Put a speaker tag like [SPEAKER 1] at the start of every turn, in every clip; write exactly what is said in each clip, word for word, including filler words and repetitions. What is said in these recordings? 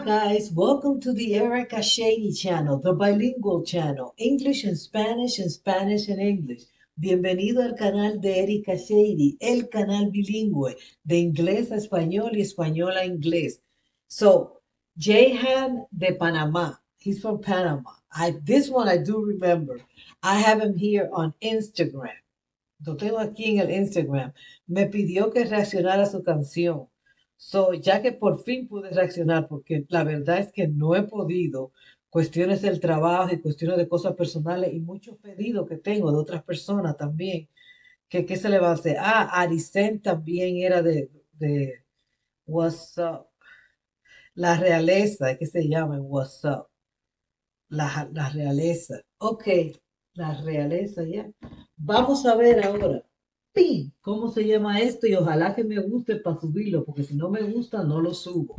[SPEAKER 1] guys, welcome to the Erica Shady channel, the bilingual channel, English and Spanish and Spanish and English. Bienvenido al canal de Erica Shady, el canal bilingüe de inglés a español y español a inglés. So, Jehan de Panama, he's from Panama. I, this one I do remember. I have him here on Instagram. Lo tengo aquí en el Instagram. Me pidió que reaccionara a su canción. So, ya que por fin pude reaccionar, porque la verdad es que no he podido, cuestiones del trabajo y cuestiones de cosas personales y muchos pedidos que tengo de otras personas también, que qué se le va a hacer. Ah, Aricen también era de, de What's Up, la realeza, ¿qué se llama en What's Up? La, la realeza. Ok, la realeza ya. Vamos a ver ahora. ¡Pin! ¿Cómo se llama esto? Y ojalá que me guste para subirlo, porque si no me gusta, no lo subo.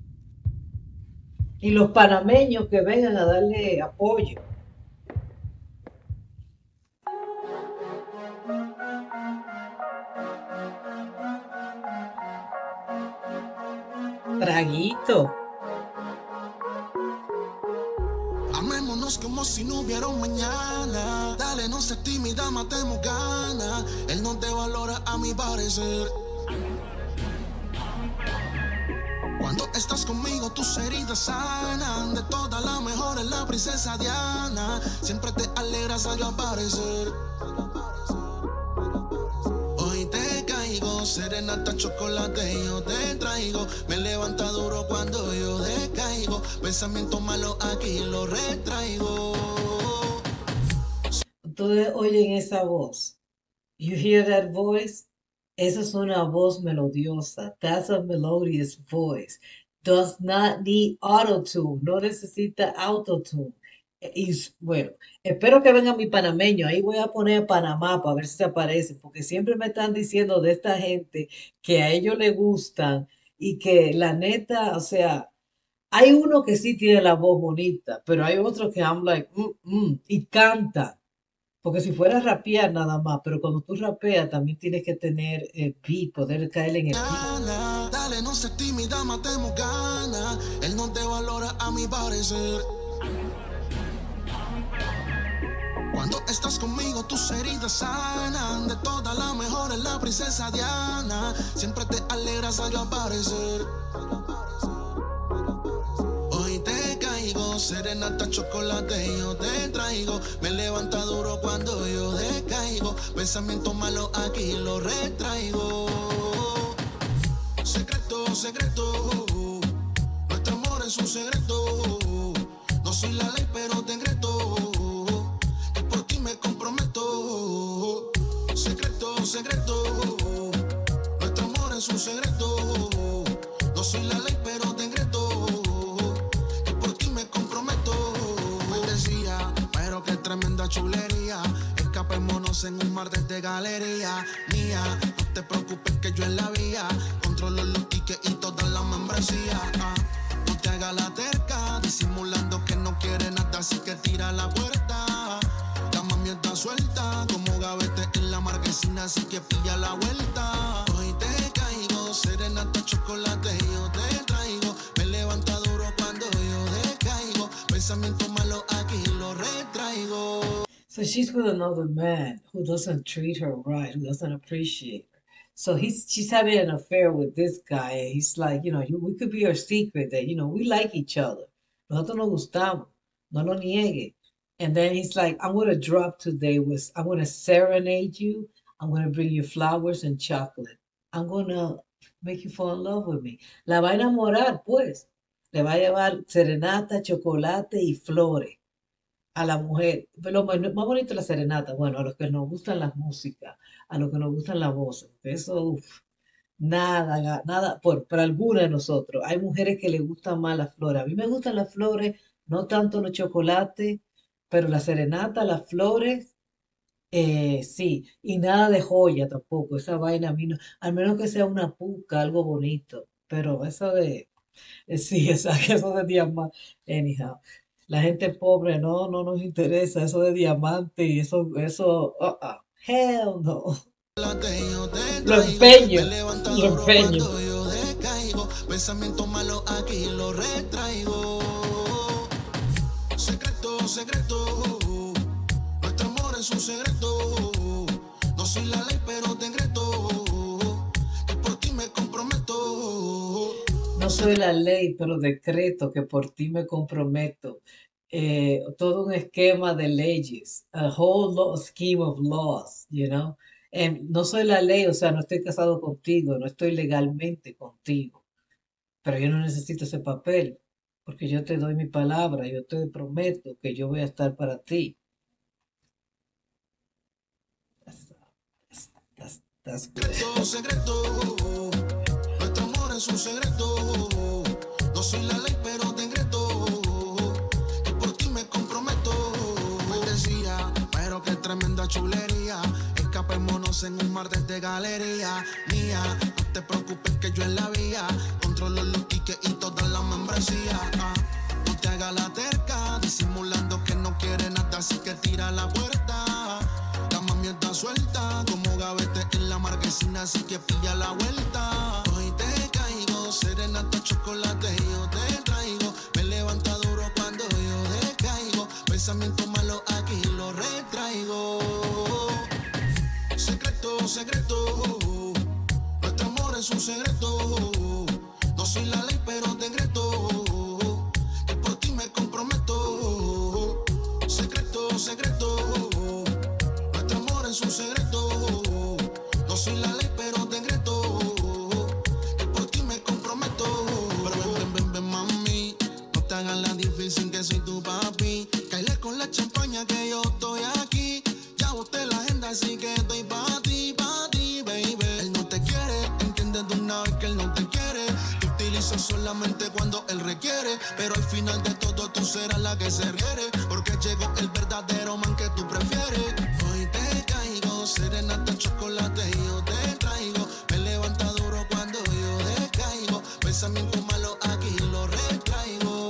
[SPEAKER 1] Y los panameños que vengan a darle apoyo. Traguito.
[SPEAKER 2] Amémonos como si no hubiera un mañana. Dale, no seas tímida, matemos ganas. Él no te valora a mi parecer. Cuando estás conmigo tus heridas sanan. De todas las mejores la princesa Diana. Siempre te alegras al yo aparecer. Hoy te caigo, serenata, chocolate yo te traigo. Me levanta duro cuando yo decaigo. Pensamiento malo aquí lo retraigo.
[SPEAKER 1] Ustedes oyen esa voz. You hear that voice? Esa es una voz melodiosa. That's a melodious voice. Does not need auto-tune. No necesita auto-tune. Y bueno, espero que venga mi panameño. Ahí voy a poner Panamá para ver si se aparece. Porque siempre me están diciendo de esta gente que a ellos les gustan. Y que la neta, o sea, hay uno que sí tiene la voz bonita. Pero hay otro que I'm like, mm, mm, y canta. Porque si fuera rapear nada más, pero cuando tú rapeas también tienes que tener el beat, poder caer en el beat.
[SPEAKER 2] Dale, no seas tímida, matemos ganas. Él no te valora a mi parecer. Cuando estás conmigo tus heridas sanan. De todas las mejores la princesa Diana. Siempre te alegras al yo aparecer. Serenata, chocolate yo te traigo. Me levanta duro cuando yo decaigo. Pensamiento malo aquí lo retraigo. Secreto, secreto. Nuestro amor es un secreto. No soy la ley pero te engreto. Que por ti me comprometo. Secreto, secreto. Nuestro amor es un secreto. No soy la ley pero te engreto. Tremenda chulería, escapémonos en un mar desde galería mía. No te preocupes que yo en la vía controlo los tickets y toda la membresía. Ah, no te hagas la terca, disimulando que no quiere nada, así que tira la puerta. La mami está suelta, como gavete en la marquesina, así que pilla la vuelta. Hoy te caigo, serenata, chocolate yo te traigo. Me levanta duro cuando yo decaigo. Pensamiento malo aquí lo retraigo.
[SPEAKER 1] So she's with another man who doesn't treat her right, who doesn't appreciate her. So he's she's having an affair with this guy. And he's like, you know, you, we could be our secret that, you know, we like each other. Nosotros nos gustamos. No lo niegue. And then he's like, I'm going to drop today with, I'm going to serenade you. I'm going to bring you flowers and chocolate. I'm going to make you fall in love with me. La va a enamorar, pues. Le va a llevar serenata, chocolate y flores a la mujer. Lo más, más bonito es la serenata. Bueno, a los que nos gustan las músicas, a los que nos gustan las voces. Eso, uf, nada, nada, por, para alguna de nosotros. Hay mujeres que les gustan más las flores. A mí me gustan las flores, no tanto los chocolates, pero la serenata, las flores, eh, sí. Y nada de joya tampoco. Esa vaina a mí no, al menos que sea una puca, algo bonito. Pero eso de, eh, sí, esa, eso de diamante, anyhow. La gente pobre no, no nos interesa eso de diamante y eso, eso, uh, uh, hell no. Lo empeño, lo empeño.
[SPEAKER 2] Pensamiento malo aquí lo retraigo. la ley, pero te decreto que por ti me comprometo.
[SPEAKER 1] No soy la ley, pero decreto que por ti me comprometo. Eh, todo un esquema de leyes, a whole law, scheme of laws, you know. Em, no soy la ley, o sea, no estoy casado contigo, no estoy legalmente contigo, pero yo no necesito ese papel, porque yo te doy mi palabra, yo te prometo que yo voy a estar para ti. That's, that's, that's, that's good.
[SPEAKER 2] Secreto, secreto, nuestro amor es un secreto. No soy la ley, pero te decreto que por ti me comprometo. Me decía, pero qué tremenda chulería. Escapémonos en un mar desde galería. Mía, no te preocupes que yo en la vía controlo los tickets y todas las membresías. Ah, no te hagas la terca, disimulando que no quiere nada, así que tira la puerta. La mami está suelta, como gavete en la marquesina, así que pilla la vuelta. Hoy te caigo, serenata, chocolate, yo te traigo. Me levanta duro cuando yo decaigo. Pensamiento malo aquí lo retraigo. Secreto, secreto, nuestro amor es un secreto. No soy la ley, pero te decreto que por ti me comprometo. Secreto, secreto, nuestro amor es un secreto. No soy la ley, pero te decreto que por ti me comprometo. Pero ven, ven, ven, ven, mami, no te hagas la difícil que soy tu papi. Cáele con la champaña que yo estoy aquí. Ya boté la agenda, así que estoy pa' ti, pa' ti, baby. Él no te quiere, entiendes de una vez que él no te quiere. Te utilizo solamente cuando él requiere, pero al final de todo tú serás la que se quiere, porque llegó el verdadero man que tú prefieres. Hoy te caigo, serenata, chocolate, yo te traigo. Me levanta duro cuando yo decaigo. Pensamiento malo aquí lo retraigo.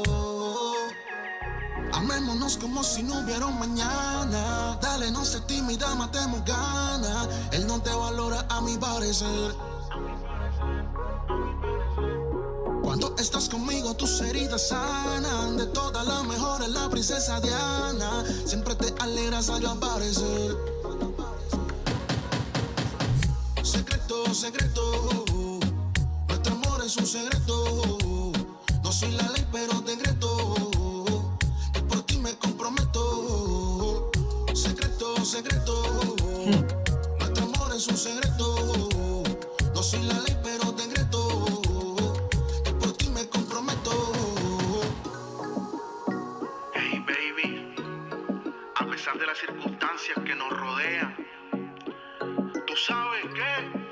[SPEAKER 2] Amémonos como si no hubiera un mañana. Dale, no seas tímida, matemos ganas. Él no te valora a mi parecer. Cuando estás conmigo tus heridas sanan. De todas las mejores la princesa Diana. Siempre te alegras al yo aparecer. Secreto, secreto, nuestro amor es un secreto. No soy la ley, pero te decreto que por ti me comprometo. Secreto, secreto, nuestro amor es un secreto. No soy la ley, pero te decreto que por ti me comprometo.
[SPEAKER 3] Hey baby, a pesar de las circunstancias que nos rodean, ¿tú sabes qué?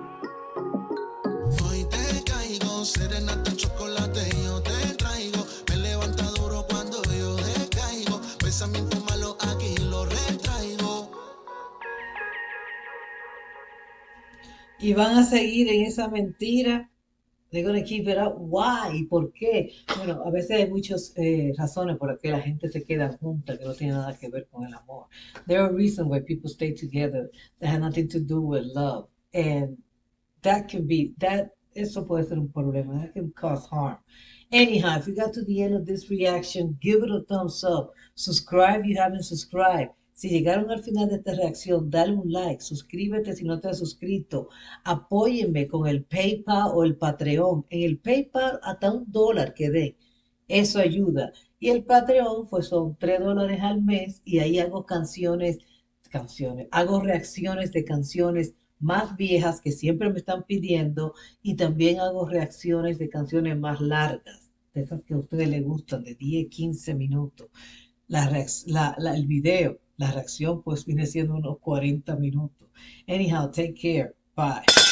[SPEAKER 2] Hoy te caigo, serenata, chocolate, yo te traigo. Me levanta duro cuando yo decaigo. Pensamiento malo aquí lo retraigo.
[SPEAKER 1] Y van a seguir en esa mentira. They're gonna keep it up. Why? ¿Por qué? Bueno, a veces hay muchas eh, razones por las que la gente se queda junta que no tiene nada que ver con el amor. There are reasons why people stay together that have nothing to do with love. And that can be, that, eso puede ser un problema. That can cause harm. Anyhow, if you got to the end of this reaction, give it a thumbs up. Subscribe if you haven't subscribed. Si llegaron al final de esta reacción, dale un like, suscríbete si no te has suscrito, apóyenme con el PayPal o el Patreon. En el PayPal hasta un dólar que dé, eso ayuda. Y el Patreon pues son tres dólares al mes y ahí hago canciones, canciones, hago reacciones de canciones más viejas que siempre me están pidiendo y también hago reacciones de canciones más largas, de esas que a ustedes les gustan, de diez, quince minutos. La, la, la, el video, la reacción pues viene siendo unos cuarenta minutos. Anyhow, take care. Bye.